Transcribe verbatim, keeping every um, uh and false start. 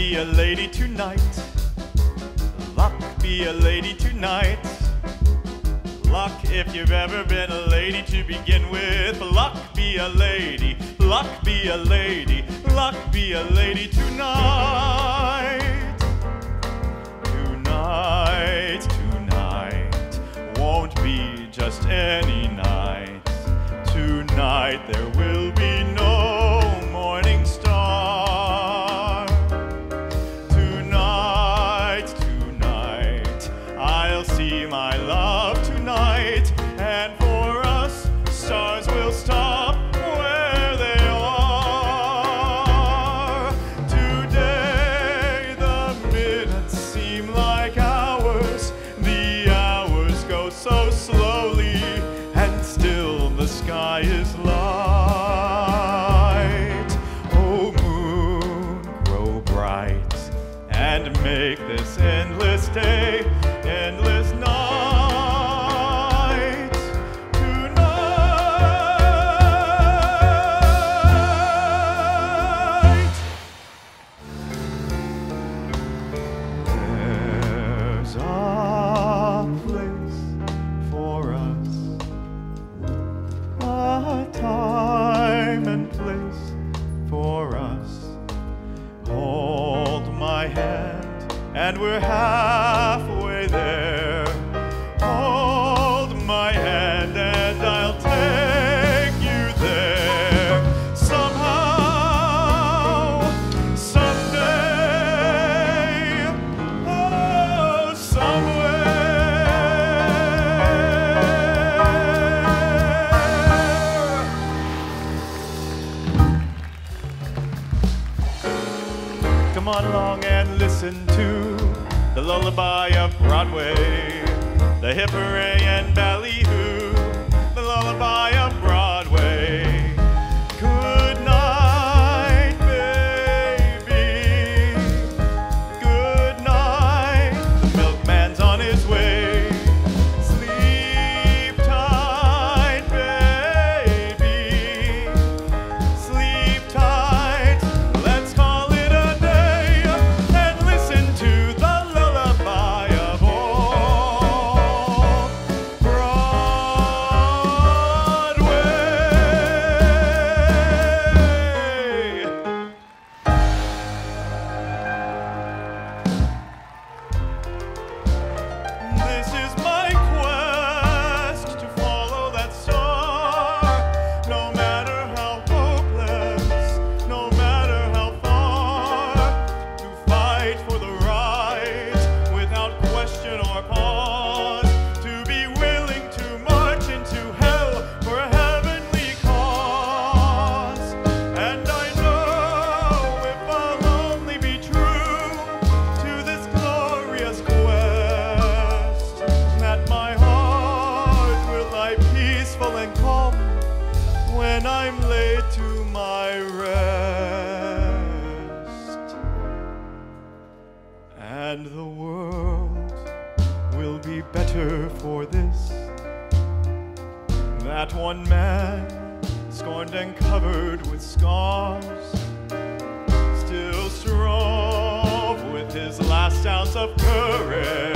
be a lady tonight. Luck, be a lady tonight. Luck, if you've ever been a lady to begin with. Luck, be a lady. Luck, be a lady. Luck, be a lady tonight. Tonight, tonight won't be just any night. Tonight there will be no morning star. Tonight, tonight I'll see my love tonight, and for us stars will stop where they are. Today the minutes seem like hours, the hours go so slowly, and still the sky is light. Oh moon, grow bright, and make this endless day, endless night. Tonight there's a place for us, a time and place for us. Hold my hand and we're halfway there. Hold my hand and I'll take you there. Somehow, someday, oh, somewhere. Come on along and listen to the lullaby of Broadway, the hip hooray and ballyhoo, the lullaby of Broadway. Good night, baby. Good night. The milkman's on his way. Sleep tight, baby. Sleep tight. Let's call it a day and listen to the lullaby of old Broadway. This is my quest to follow that star, no matter how hopeless, no matter how far, to fight for the right without question or pause, to be willing to march into hell for a heavenly cause. And I know if I'll only be true to this glorious quest, that my heart will lie peaceful and calm when I'm laid to my rest. And the world will be better for this, that one man, scorned and covered with scars, still strove with his last ounce of courage